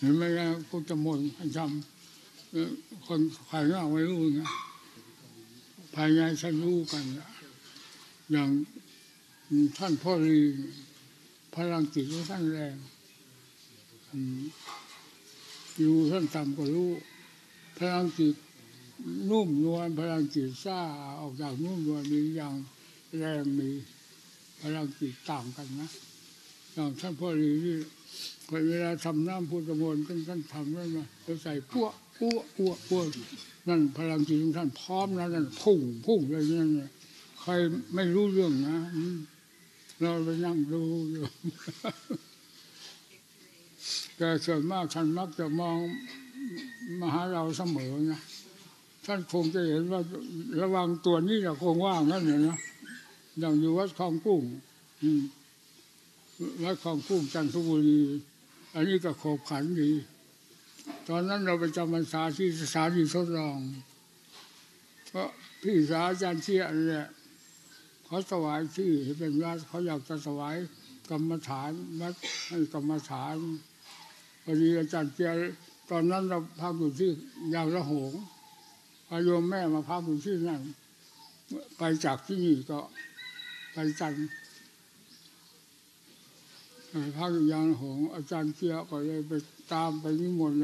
ห็นไหมนะพุทธมนต์ทำคนภายนอกไม่รู้นะภายในฉันรู้กันอย่างท่านพ่อรีพลังจิตของท่านแรงอยู่ท่านต่ำก็รู้พลังจิตนุ่มนวลพลังจิตซ่าออกจากนุ่มนวลมีอย่างแรงมีพลังจิตต่างกันนะอย่างท่านพ่อรีที่เวลาทำน้ำพุทธมนต์ท่านทำนั่นมาเราใส่ปั้วนั่นพลังจิตของท่านพร้อมนะนั่นพุ่งเลยนั่นใครไม่รู้เรื่องนะเราไปนั่งดูอยู่แต่ส่วนมากท่านมักจะมองมาหาเราเสมอนะท่านคงจะเห็นว่าระวังตัวนี้เราคงว่างนั่นเลยนะอย่างอยู่วัดคลองกุ้งวัดคลองกุ้งจันทบุรีอันนี้ก็ขบขันดีตอนนั้นเราไปจำพรรษาที่สถานีทดลองเพราะพี่สาวอาจารย์เชี่ยเนี่ยเขาถวายที่เป็นวัดเขาอยากจะถวายกรรมฐานวัดให้กรรมฐานพอดีอาจารย์เชี่ยตอนนั้นเราพักอยู่ที่ยางละหงโยมแม่มาพักอยู่ที่นั่นไปจากที่นี่ก็ไปจันทร์พักอยู่ยางละหงอาจารย์เชี่ยก็เลยไปตามไปนิมนต์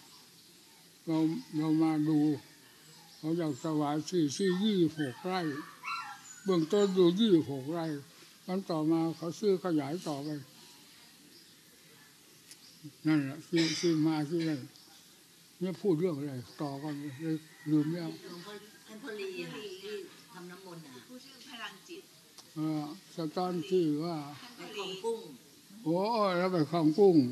เรามาดูเขาอยากถวายที่26 ไร่เบื้องต้นดู26 ไร่วันต่อมาเขาซื้อขยายต่อไปนั่นแหละซื้อมาที่นั่นเนี่ยพูดเรื่องอะไรต่อกันเลยลืมแล้วท่านพลีที่ทำน้ำมนต์ผู้ชื่อพลังจิตสตอนที่ว่าไปคลองกุ้งโอ้แล้วไปคลองกุ้ง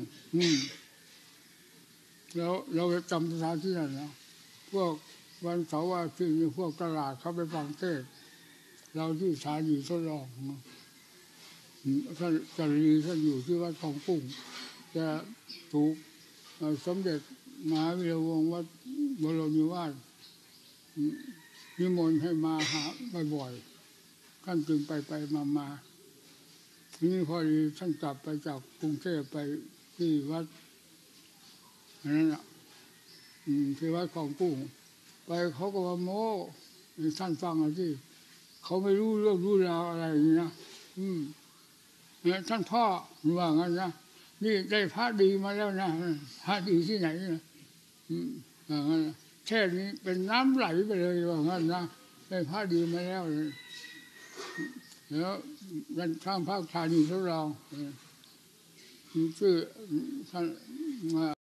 แล้วเราไปจำสถานที่นั่นนะพวกวันเสาร์อาทิตย์พวกตลาดเขาไปฟังเทศเราที่สถานีทดลองท่านจารีท่านอยู่ที่วัดคลองกุ้งจะถูกสมเด็จมหาวีระวงศ์วัดบรมนิวาสนิมนต์ให้มาหาบ่อยๆท่านจึงไปมานี่พอดีท่านกลับไปจากกรุงเทพไปที่วัดนั่นแหละที่วัดคลองกุ้งไปเขาก็ว่าโม้ท่านฟังอะไรที่เขาไม่รู้เรื่องรู้ราวอะไรอย่างนี้นะเนี่ยท่านพ่อว่างั้นนะนี่ได้พระดีมาแล้วนะพระดีที่ไหนนะงั้นแค่นี้เป็นน้ำไหลไปเลยว่างั้นนะได้พระดีมาแล้วแล้วยันข้างภาคธานีทดลองชื่อท่าน